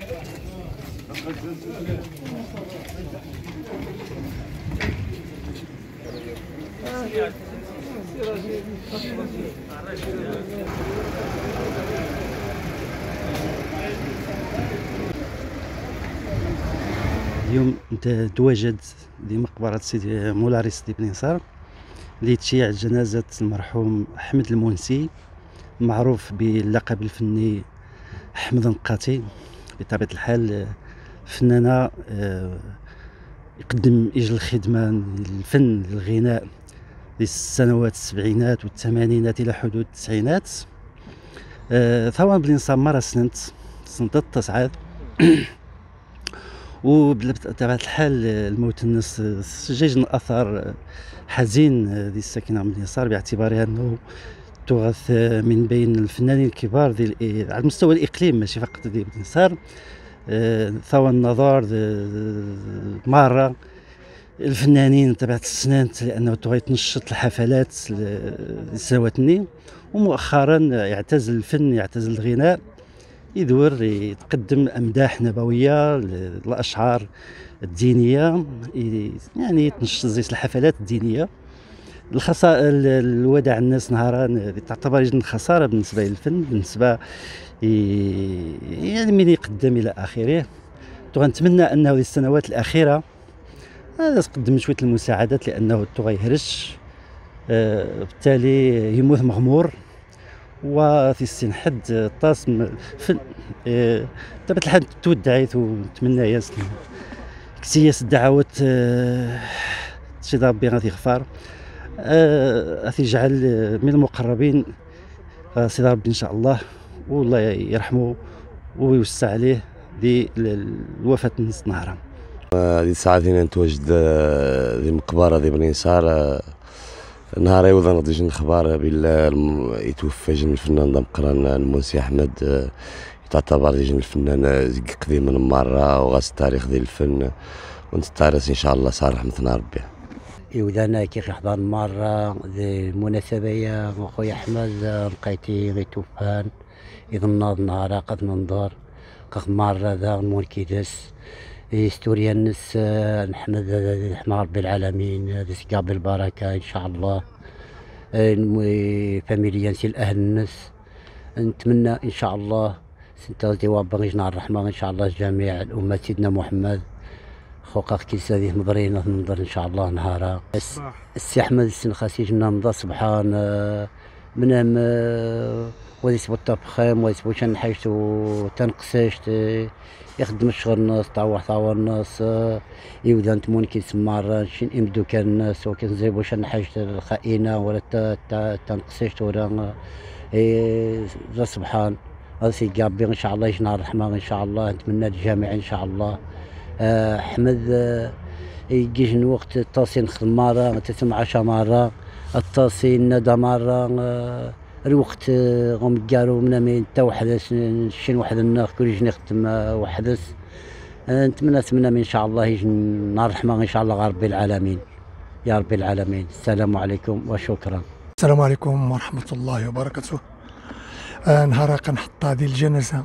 اليوم تواجد بمقبرة سيدي مولاي سيدي بن يسار لتشييع جنازة المرحوم أحمد المونسي، معروف باللقب الفني أحمد نقاتي. بطبيعة الحال فنانة يقدم إجل الخدمة للفن للغناء للسنوات السبعينات والثمانينات إلى حدود التسعينات. ثوان بن يسار مرة سنة 9 وبطبيعة الحال الموت الناس سجج أثر حزين ذي الساكنة بن يسار، باعتبارها أنه تغث من بين الفنانين الكبار على مستوى الإقليم، ماشي فقط ذي بن يسار. ثوى النظر مرة الفنانين تبعت السنانت، لأنه تغي تنشط الحفلات لسنوات النين، ومؤخرا يعتزل الفن، يعتزل الغناء، يدور يتقدم أمداح نبوية الأشعار الدينية، يعني تنشط زي الحفلات الدينية. الوداع الناس نهارا تعتبر جدا خسارة بالنسبة للفن، بالنسبة يعني من يقدم إلى آخره. نتمنى أنه في السنوات الأخيرة تقدم شوية المساعدات، لأنه يهرش بالتالي يموت مغمور وفي السن حد طاسم فن. بطبيعة الحال تودعيت ونتمنى ياس كسياس الدعوات سيدي ربي غادي يغفر، غادي يجعل من المقربين سيدي ربي ان شاء الله، والله يرحمه ويوسع عليه للوفاة الناس نهارا. هذه الساعة فينا نتواجد ذي مقبرة ذي بن يسار نهار أيضا غادي يجي الأخبار بالله يتوفى جن الفنان دمقران المونسي أحمد، تعتبر جن الفنان قديم من مرة وغاس التاريخ ذي الفن، وانت تعرس إن شاء الله صالح مثل ربي. يودانا كي حضر مرة ذي المناسبة يا خويا أحمد لقيتي غي توفان يظن نهار قد ننظر كخ مرة ذا مول كيدس هيستوريا الناس نحمد رب العالمين ذي قابل البركة إن شاء الله. فاميليا نسي الأهل الناس، نتمنى إن شاء الله سنتغزي وابغيجنا الرحمة إن شاء الله جميع الأمة سيدنا محمد خوقك كيسا ذي مضرين ننظر إن شاء الله نهارا. السي أحمد السنخاسي جنا نضا سبحان منام وذي سبو الطبخيم وذي سبو شان حيشتو تنقسشت يخدم الشغل الناس طاوع الناس يودا نتمون كي سمار شين امدو كان الناس وكي زيبو شان حاجة الخائنة ولا تنقسشت ولا ذا سبحان هذا سي قابي ان شاء الله يجنا الرحمة ان شاء الله. نتمنى للجميع ان شاء الله. احمد يجيجن وقت الطاسي نخدم مرة تسمع 10 مرة الطاسي ندى مرة الوقت غم قالوا منا مين تا وحدث شين واحد الناخ كل يجي نخدم وحدث. نتمنى من ان شاء الله يجي نهار الرحمة ان شاء الله رب العالمين يا رب العالمين. السلام عليكم وشكرا. السلام عليكم ورحمة الله وبركاته. نهار كنحط هذه الجنازة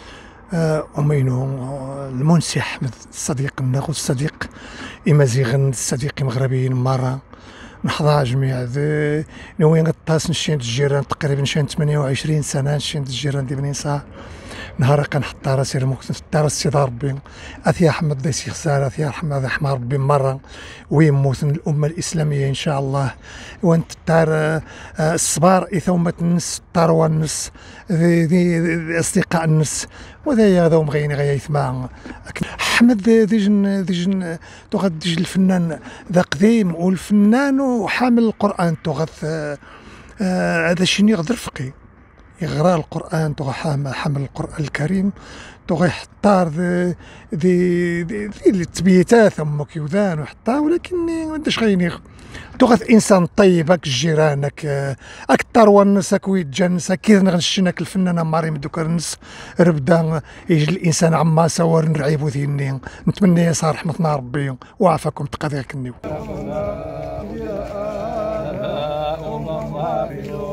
أمينو المونسي أحمد الصديق الناخذ الصديق إمازيغن الصديق مغربي مرة نحضر جميع نوين غطاس نشين الجيران تقريبا شين 28 سنة نشين الجيران دي بن يسار. نهار كنحط راسي المكتب دار السيد ربي اثي احمد ديسي خساره اثي احمد احمد ربي مره ويموت الامه الاسلاميه ان شاء الله. وانت دار الصبار اثومه النس الثروه النس ذي اصدقاء النس وذا هذا مغيين غيثما احمد ديجن تغد ديج الفنان ذا قديم والفنان وحامل القران تغث هذا شنو يقدر فقي يغرى القرآن حامل القرآن الكريم تغي يحطار ذي التبييتات ثمك يوذان وحطار، ولكن ما نداش غينيغ تغث انسان طيب هاك جيرانك اكثر والناس ويتجنس كي نغنشنك الفنانه مريم دوكر الناس ربدا يجي الانسان عما سوار نرعيبو ذيني. نتمنى يسار رحمتنا ربي وعافاكم تقاضيك النيو.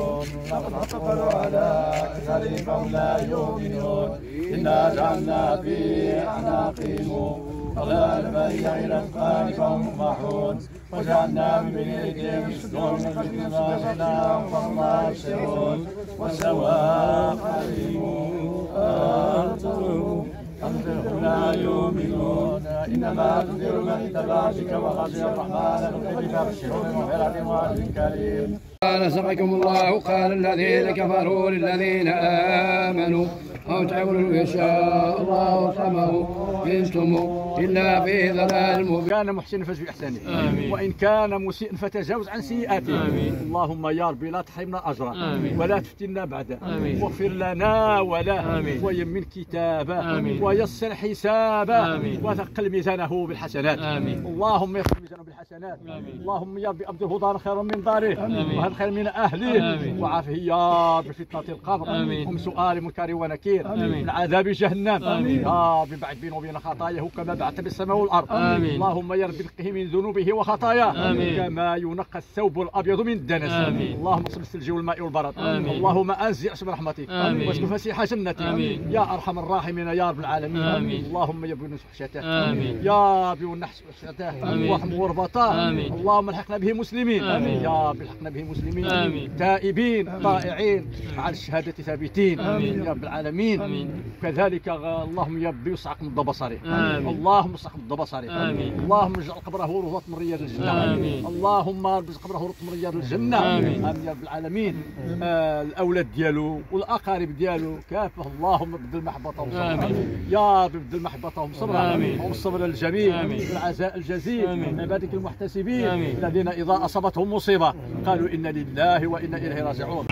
فكفروا على أكثرهم فهم لا يؤمنون إنا جعلنا في أعناقهم أغلالا فهي إلى الأذقان فهم مقمحون وجعلنا من بين أيديهم سدا ومن خلفهم أغشيناهم فهم لا يبصرون والسواء عليهم أنذرهم لا يؤمنون إنما تنذر من اتبع ذكر وخشي الرحمن بالغيب فبشره بمغفرة وأجر كريم. قال سقكم الله قال الذين كفروا للذين آمنوا أو تعملوا يشاء الله سمه إنتم إلا في ضلال مبين. كان محسنا فاجزه بإحسانه وإن كان مسيئا فتجاوز عن سيئاته. اللهم يا ربي لا تحرمنا أجره ولا تفتنا بعده واغفر لنا وله ويمن كتابه ويسر حسابه وثقل ميزانه بالحسنات. اللهم يسر ميزانه بالحسنات. اللهم يا ربي أبدله دارا خيرا من داره وهل خير من أهله وعافه يا رب فتنة القبر ومن سؤال منكر ونكير من عذاب جهنم. يا رب بعد بينه وبين خطاياه كما بعثت بالسماء والأرض. اللهم يا رب نقه من ذنوبه وخطاياه كما ينقى الثوب الأبيض من الدنس. اللهم اصب الثلج والماء والبرد. اللهم أنزع اسم رحمتك واسم فسيح جنتك يا أرحم الراحمين يا رب العالمين. اللهم يا رب نسحشته يا رب ونحس وحشته وحم وربطاه. اللهم الحقنا به مسلمين يا رب الحقنا به مسلمين تائبين طائعين على الشهادة ثابتين يا رب العالمين. كذلك اللهم يا رب يصعق من بصره. اللهم اصعق من بصره. اللهم اجعل قبره روضة من رياض الجنة. اللهم اجعل قبره روضة من رياض الجنة. آمين يا رب العالمين. الأولاد ديالو والأقارب ديالو كافة اللهم بدل محبطهم صبرا يا رب بدل محبطهم صبرا والصبر الجميل والعزاء الجزيل من عبادك المحتسبين الذين إذا أصابتهم مصيبة قالوا إنا لله وإنا إليه راجعون.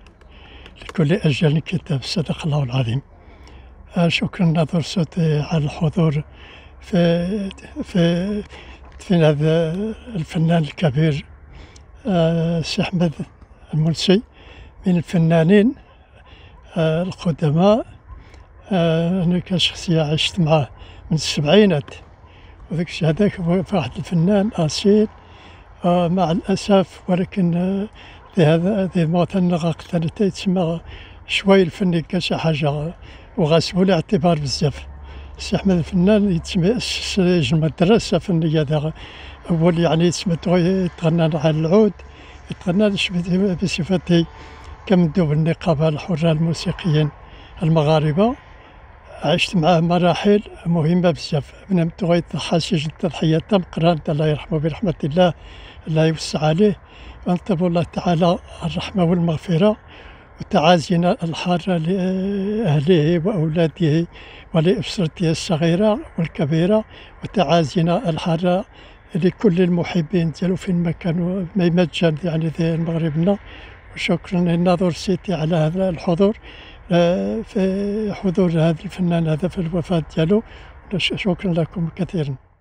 لكل أجل كتاب صدق الله العظيم. شكرا ناظر صوتي على الحضور في هذا الفنان الكبير سي أحمد المنسي من الفنانين القدماء. أنا كشخصية عشت معه من السبعينات وذاك الشيء هذاك واحد الفنان أصيل مع الأسف ولكن هذا المواطن غاقتل تسمى شوي الفني كاش حاجة وغاسبوا الاعتبار بزاف. سي أحمد الفنان يتسمى أسس مدرسة فنية هذا أول يعني يتسمى يتغنى على العود يتغنى بصفته كمندوب النقابة الحرة الموسيقيين المغاربة. عشت معاه مراحل مهمة بزاف من متويت حاسج التضحية تم قران الله يرحمه برحمة الله الله يوسع عليه ونطلب الله تعالى الرحمة والمغفرة وتعازينا الحارة لأهله وأولاده ولأسرته الصغيرة والكبيرة وتعازينا الحارة لكل المحبين ديالو فين ما كانوا مجان يعني المغربنا. وشكرا للناظر سيتي على هذا الحضور في حضور هذا الفنان هذا في الوفاة ديالو. شكرا لكم كثيرا.